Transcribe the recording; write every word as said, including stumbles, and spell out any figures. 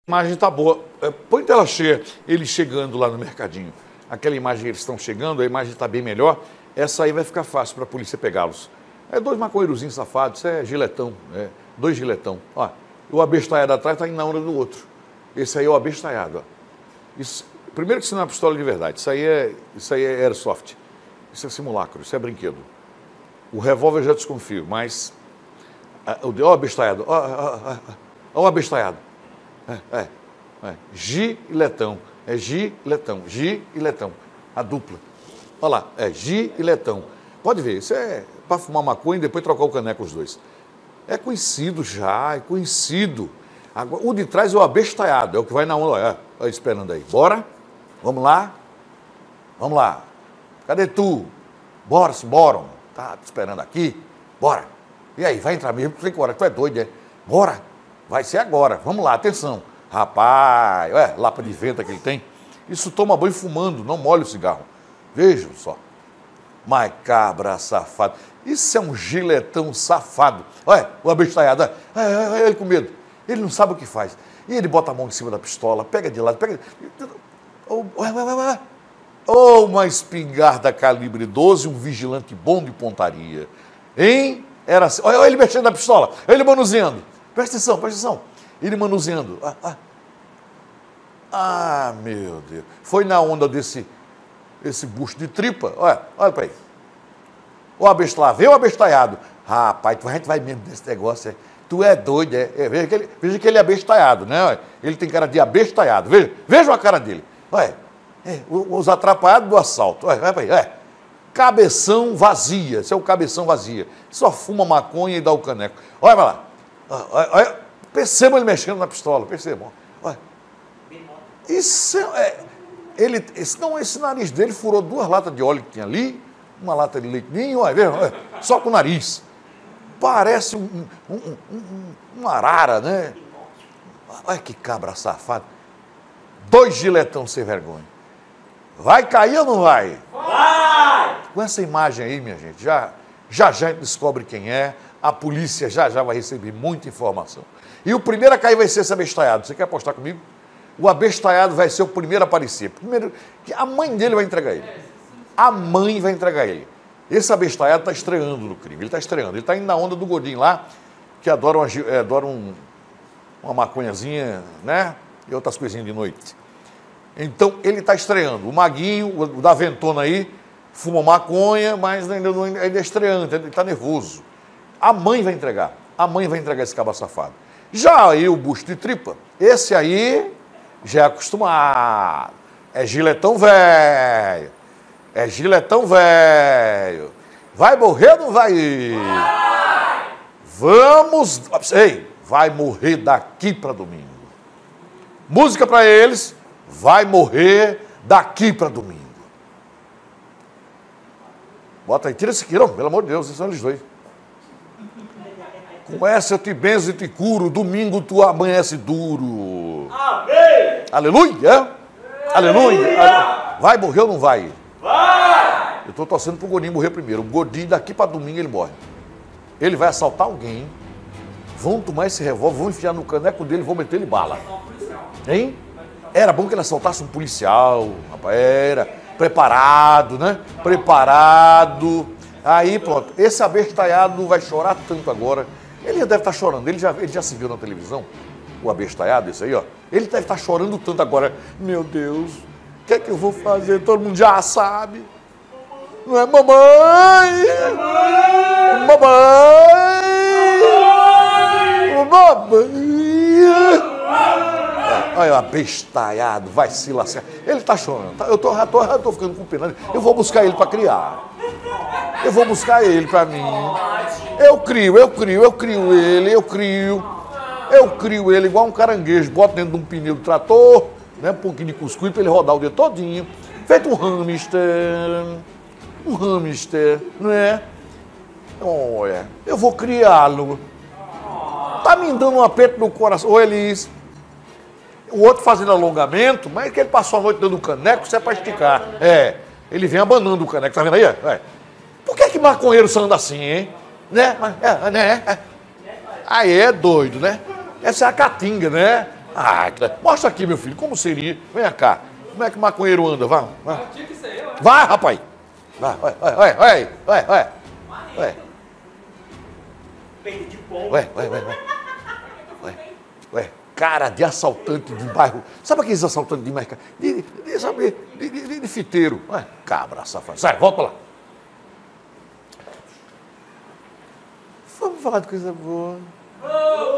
A imagem tá boa. Põe tela cheia, eles chegando lá no mercadinho. Aquela imagem que eles estão chegando, a imagem está bem melhor. Essa aí vai ficar fácil para a polícia pegá-los. É dois maconheirozinhos safados, isso é giletão, é, dois giletão. Ó, o abestalhado atrás está indo na onda do outro. Esse aí é o abestalhado. Ó. Isso, primeiro que isso não é uma pistola de verdade, isso aí é, isso aí é airsoft. Isso é simulacro, isso é brinquedo. O revólver eu já desconfio, mas... Ó o abestalhado, ó, ó, ó, ó o abestalhado. É, é, é. Giletão. É giletão. Giletão. A dupla. Olha lá. É giletão. Pode ver. Isso é para fumar maconha e depois trocar o caneco os dois. É conhecido já. É conhecido. Agora, o de trás é o abestalhado. É o que vai na onda. Olha, olha esperando aí. Bora? Vamos lá? Vamos lá. Cadê tu? Bora, simbora. Tá te esperando aqui. Bora. E aí, vai entrar mesmo? Tem que hora. Tu é doido, é? Bora. Vai ser agora. Vamos lá, atenção. Rapaz, é, lapa de venta que ele tem. Isso toma banho fumando, não molha o cigarro. Vejam só. Mas cabra safado. Isso é um giletão safado. Olha, o abestalhado, olha, olha, olha ele com medo. Ele não sabe o que faz. E ele bota a mão em cima da pistola, pega de lado, pega... Oh, oh, uma espingarda calibre doze, um vigilante bom de pontaria. Hein? Era assim. Olha ele mexendo na pistola, ele manuseando. Presta atenção, presta atenção. Ele manuseando. Ah, ah. ah, meu Deus. Foi na onda desse, desse bucho de tripa. Olha, olha para aí. O abestalhado, vê o abestalhado. Rapaz, a gente vai mesmo desse negócio. É. Tu é doido, é. é veja, que ele, veja que ele é abestalhado, né? Ele tem cara de abestalhado. Veja, veja a cara dele. Olha, é, os atrapalhados do assalto. Olha, olha para aí. Olha. Cabeção vazia. Esse é o cabeção vazia. Só fuma maconha e dá o caneco. Olha para lá. Olha, olha. Percebam ele mexendo na pistola, percebam. Olha. Isso é... Ele, esse, não, esse nariz dele furou duas latas de óleo que tinha ali, uma lata de leite ninho, olha, olha, só com o nariz. Parece um, um, um, um, um arara, né? Olha que cabra safado. Dois giletão sem vergonha. Vai cair ou não vai? Vai! Com essa imagem aí, minha gente, já já, já a gente descobre quem é, a polícia já já vai receber muita informação. E o primeiro a cair vai ser esse abestalhado. Você quer apostar comigo? O abestalhado vai ser o primeiro a aparecer. Primeiro, que a mãe dele vai entregar ele. A mãe vai entregar ele. Esse abestalhado está estreando no crime. Ele está estreando. Ele está indo na onda do gordinho lá, que adora uma, é, adora um, uma maconhazinha, né? E outras coisinhas de noite. Então, ele está estreando. O maguinho, o da ventona aí, fuma maconha, mas ainda, ainda é estreante, ele está nervoso. A mãe vai entregar. A mãe vai entregar esse cabo safado. Já aí o bucho de tripa, esse aí já é acostumado. É giletão velho. É giletão velho. Vai morrer ou não vai? Vai! Vamos... Ei, vai morrer daqui para domingo. Música para eles. Vai morrer daqui para domingo. Bota aí, tira esse aqui, não, pelo amor de Deus, esses são eles dois. Com essa eu te benzo e te curo, domingo tu amanhece duro. Amém! Aleluia! Aleluia! Vai morrer ou não vai? Vai! Eu estou torcendo para o gordinho morrer primeiro. O gordinho daqui para domingo ele morre. Ele vai assaltar alguém, vão tomar esse revólver, vão enfiar no caneco dele, vão meter ele bala. Hein? Era bom que ele assaltasse um policial, rapaz, era preparado, né? Preparado. Aí pronto, esse abestalhado vai chorar tanto agora. Ele já deve estar chorando, ele já, ele já se viu na televisão, o abestalhado, esse aí, ó. Ele deve estar chorando tanto agora. Meu Deus, o que é que eu vou fazer? Todo mundo já sabe. Não é mamãe? Mamãe! Mamãe! Olha, abestalhado, vai se lascar. Ele está chorando, tá? eu estou tô, tô, tô ficando com pena. Eu vou buscar ele para criar. Eu vou buscar ele para mim. Eu crio, eu crio, eu crio ele, eu crio. Eu crio ele igual um caranguejo, boto dentro de um pneu do trator, né, um pouquinho de cuscuz para ele rodar o dia todinho. Feito um hamster. Um hamster, não é? Olha, eu vou criá-lo. Tá me dando um aperto no coração. Ô, Elis. O outro fazendo alongamento, mas que ele passou a noite dando caneco, isso é para esticar. É, ele vem abanando o caneco, tá vendo aí? É. Por que que maconheiro anda assim, hein? Né? É, né? É. Aí é doido, né? Essa é a caatinga, né? Ah, mostra aqui, meu filho, como seria. Vem cá. Como é que o maconheiro anda? Vai, vai. Tinha que ser eu, né? Vai, rapaz. Vai, vai, vai, vai, vai, vai, vai. Vai, Peito de pombo. vai, vai, vai, vai. Vai, vai. Cara de assaltante de bairro. Sabe aqueles assaltantes de mercado? De, de, sabe, de, de, de, de fiteiro. Vai, cabra, safado. Sai, volta lá. Vamos falar de coisa boa. Ô,